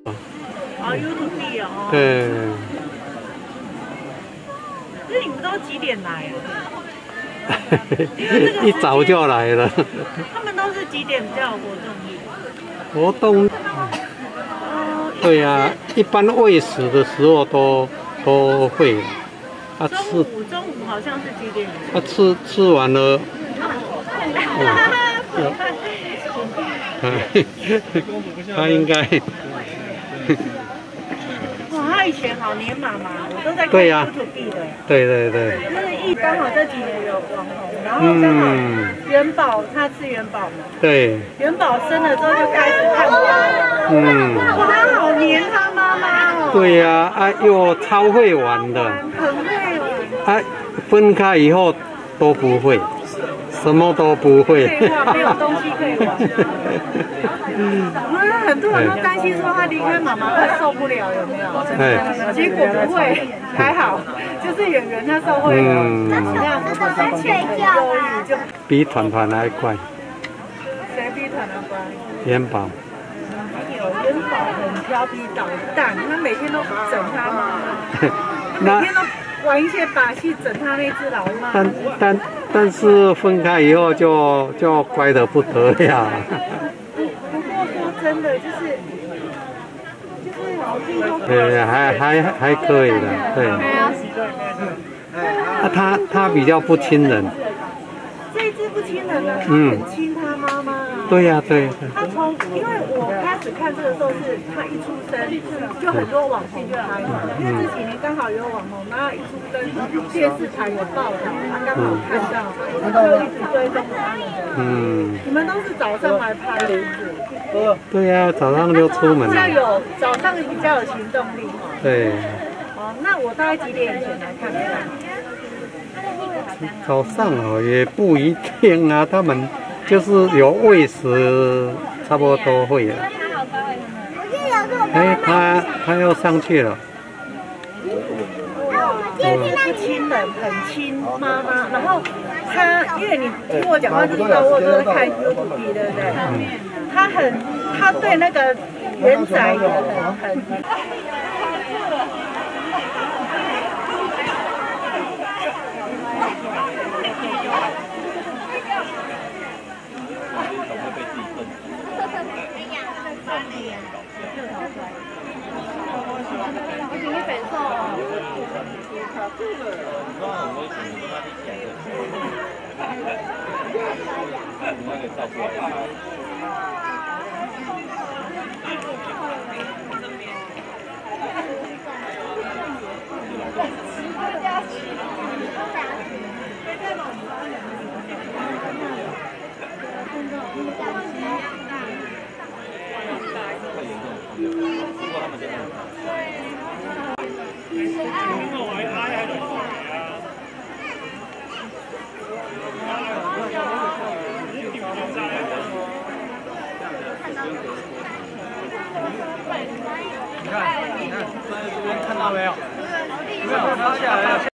哦，YouTube 哦。 对。 那你们都几点来啊？ 一早就来了。 他们都是几点比较有活动？对呀，一般喂食的时候都会。 中午好像是几点？ 吃完了。他应该。 哇，他以前好黏妈妈，我都在看 YouTube 的。对。就是刚好这几年有网红，然后刚好元宝他吃元宝嘛。对。元宝生了之后就开始看妈妈。哇，他好黏他妈妈哦。对呀， 又超会玩的。 很会玩。 分开以后都不会。什么都不会。 没有东西可以玩。很多人都担心说他离开妈妈会受不了，有没有？结果不会，还好，就是演员那时候会这样子很睡觉就比团团还乖。 谁比团团乖？ 元宝。 元宝很调皮捣蛋，他每天都整他妈妈，每天都玩一些把戏整他那只老妈。 但是分开以后就乖得不得了。 不过说真的，就是对，还可以的，对。他比较不亲人。 这一只不亲人呢，他很亲他妈妈啊。 对呀。他因为我开始看这个时候是他一出生就很多网红拍嘛，因为这几年刚好有网红，然后一出生电视台有报道，他刚好看到，就一直追踪他们。你们都是早上来拍的？ 对呀，早上就出门了。 早上比较有行动力。对。哦，那我大概几点以前来看？ 早上也不一定啊，他们就是有喂食，差不多都会了。他要上去了。 不亲人，很亲妈妈。然后因为你听我讲话就知道，我都是看 YouTube 对不对？他对那个元仔也很。 你看，在这边看到没有？没有，拿下来。